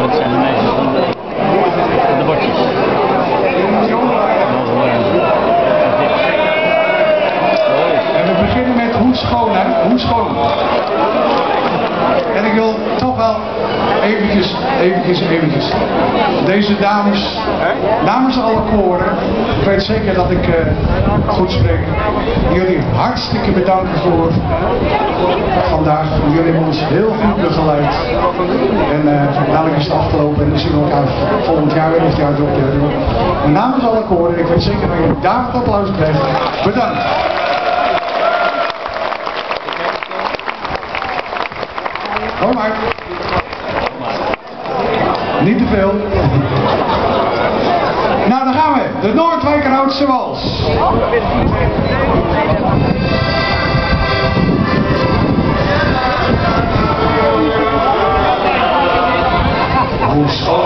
dat zijn de meisjes van de bordjes. En we beginnen met Hoe schoon, hè? Hoe schoon. En ik wil toch wel eventjes deze dames, namens alle koren, ik weet zeker dat ik goed spreek, jullie hartstikke bedanken voor vandaag. Jullie hebben ons heel goed begeleid. En dadelijk is het afgelopen en dan zien we elkaar volgend jaar weer of het jaar erop. Maar namens alle koren, ik weet zeker dat jullie daar het applaus krijgen. Bedankt. Kom maar. Niet te veel. Nou, dan gaan we. De Noordwijkerhoutse wals. Hoe schoon